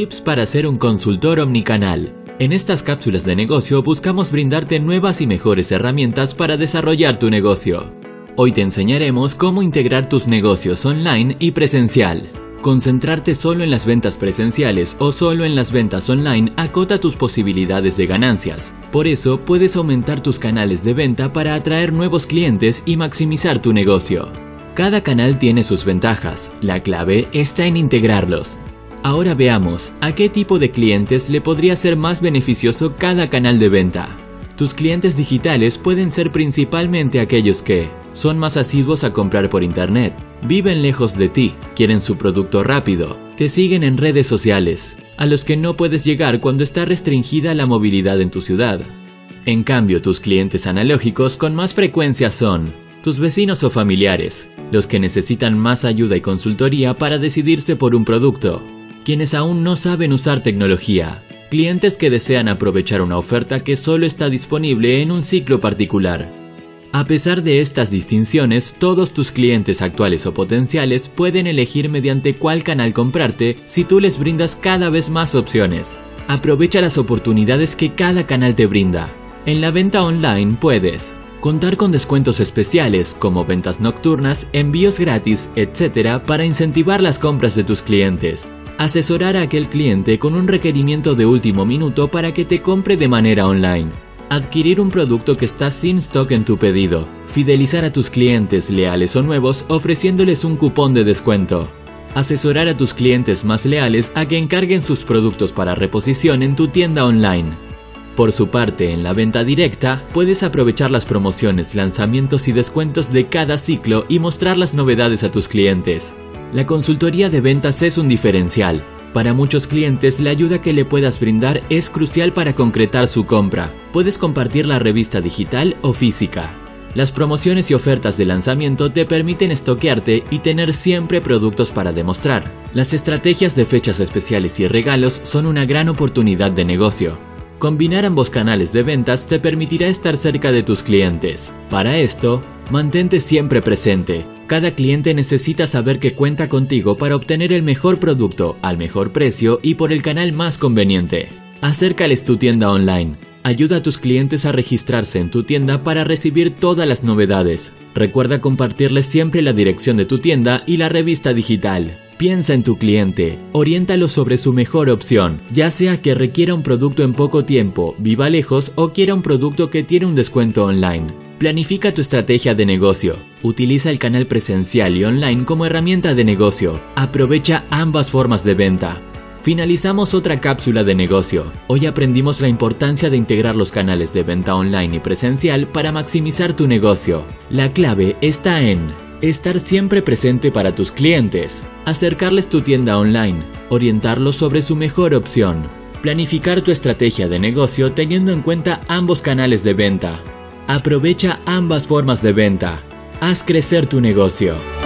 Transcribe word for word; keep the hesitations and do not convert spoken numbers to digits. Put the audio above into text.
Tips para ser un consultor omnicanal. En estas cápsulas de negocio buscamos brindarte nuevas y mejores herramientas para desarrollar tu negocio. Hoy te enseñaremos cómo integrar tus negocios online y presencial. Concentrarte solo en las ventas presenciales o solo en las ventas online acota tus posibilidades de ganancias. Por eso, puedes aumentar tus canales de venta para atraer nuevos clientes y maximizar tu negocio. Cada canal tiene sus ventajas, la clave está en integrarlos. Ahora veamos a qué tipo de clientes le podría ser más beneficioso cada canal de venta. Tus clientes digitales pueden ser principalmente aquellos que son más asiduos a comprar por internet, viven lejos de ti, quieren su producto rápido, te siguen en redes sociales, a los que no puedes llegar cuando está restringida la movilidad en tu ciudad. En cambio, tus clientes analógicos con más frecuencia son tus vecinos o familiares, los que necesitan más ayuda y consultoría para decidirse por un producto, quienes aún no saben usar tecnología, clientes que desean aprovechar una oferta que solo está disponible en un ciclo particular. A pesar de estas distinciones, todos tus clientes actuales o potenciales pueden elegir mediante cuál canal comprarte si tú les brindas cada vez más opciones. Aprovecha las oportunidades que cada canal te brinda. En la venta online puedes contar con descuentos especiales como ventas nocturnas, envíos gratis, etcétera para incentivar las compras de tus clientes. Asesorar a aquel cliente con un requerimiento de último minuto para que te compre de manera online. Adquirir un producto que está sin stock en tu pedido. Fidelizar a tus clientes leales o nuevos ofreciéndoles un cupón de descuento. Asesorar a tus clientes más leales a que encarguen sus productos para reposición en tu tienda online. Por su parte, en la venta directa, puedes aprovechar las promociones, lanzamientos y descuentos de cada ciclo y mostrar las novedades a tus clientes. La consultoría de ventas es un diferencial. Para muchos clientes, la ayuda que le puedas brindar es crucial para concretar su compra. Puedes compartir la revista digital o física. Las promociones y ofertas de lanzamiento te permiten estoquearte y tener siempre productos para demostrar. Las estrategias de fechas especiales y regalos son una gran oportunidad de negocio. Combinar ambos canales de ventas te permitirá estar cerca de tus clientes. Para esto, mantente siempre presente. Cada cliente necesita saber que cuenta contigo para obtener el mejor producto, al mejor precio y por el canal más conveniente. Acércales tu tienda online. Ayuda a tus clientes a registrarse en tu tienda para recibir todas las novedades. Recuerda compartirles siempre la dirección de tu tienda y la revista digital. Piensa en tu cliente, oriéntalo sobre su mejor opción, ya sea que requiera un producto en poco tiempo, viva lejos o quiera un producto que tiene un descuento online. Planifica tu estrategia de negocio. Utiliza el canal presencial y online como herramienta de negocio. Aprovecha ambas formas de venta. Finalizamos otra cápsula de negocio. Hoy aprendimos la importancia de integrar los canales de venta online y presencial para maximizar tu negocio. La clave está en estar siempre presente para tus clientes, acercarles tu tienda online, orientarlos sobre su mejor opción, planificar tu estrategia de negocio teniendo en cuenta ambos canales de venta. Aprovecha ambas formas de venta. Haz crecer tu negocio.